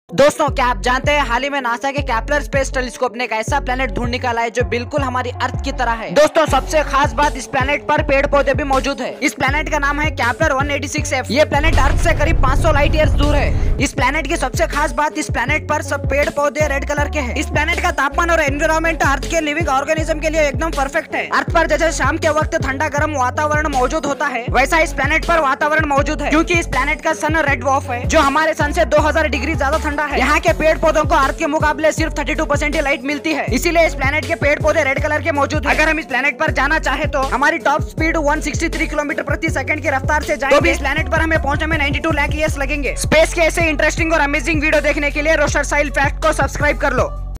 दोस्तों, क्या आप जानते हैं हाल ही में नासा के केपलर स्पेस टेलीस्कोप ने एक ऐसा प्लेनेट ढूंढ निकाला है जो बिल्कुल हमारी अर्थ की तरह है। दोस्तों, सबसे खास बात, इस प्लेनेट पर पेड़ पौधे भी मौजूद है। इस प्लेनेट का नाम है केपलर 186f। ये प्लेनेट अर्थ से करीब 500 लाइट ईयर्स दूर है। इस प्लेनेट की सबसे खास बात, इस प्लेनेट पर सब पेड़ पौधे रेड कलर के हैं। इस प्लेनेट का तापमान और एनवायरमेंट अर्थ के लिविंग ऑर्गेनिज्म के लिए एकदम परफेक्ट है। अर्थ पर जैसे शाम के वक्त ठंडा गर्म वातावरण मौजूद होता है, वैसा इस प्लेनेट पर वातावरण मौजूद है, क्योंकि इस प्लेनेट का सन रेड डवार्फ है जो हमारे सन से 2000 डिग्री ज्यादा ठंडा है। यहाँ के पेड़ पौधों को अर्थ के मुकाबले सिर्फ 32% ही लाइट मिलती है, इसीलिए इस प्लेनेट के पेड़ पौधे रेड कलर के मौजूद हैं। अगर हम इस प्लेनेट पर जाना चाहे तो हमारी टॉप स्पीड 163 किलोमीटर प्रति सेकंड की रफ्तार से जाएंगे, तो भी इस प्लेनेट पर हमें पहुंचने में 92 लाख ईयर्स लगेंगे। स्पेस के ऐसे इंटरेस्टिंग और अमेजिंग वीडियो देखने के लिए रोस्टर साइल फैक्ट को सब्सक्राइब कर लो।